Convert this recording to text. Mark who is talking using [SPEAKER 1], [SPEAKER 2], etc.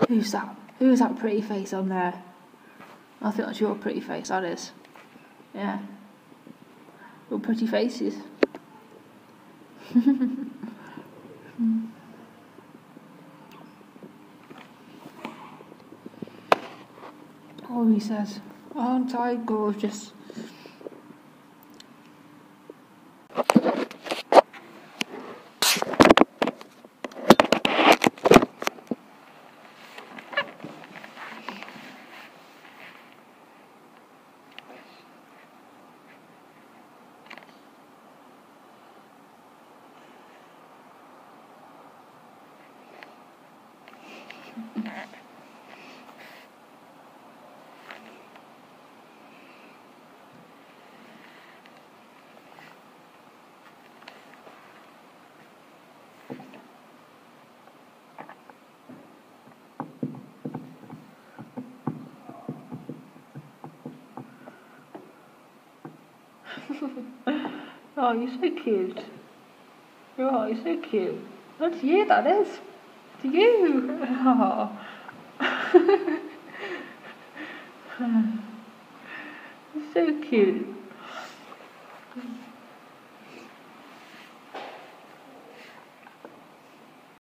[SPEAKER 1] Who's that? Who's that pretty face on there? I think that's your pretty face, that is. Yeah. Your pretty faces. Oh, he says, aren't I gorgeous? Oh, you're so cute. Oh, you're so cute. That's you, that is. It's you. Oh. You're so cute.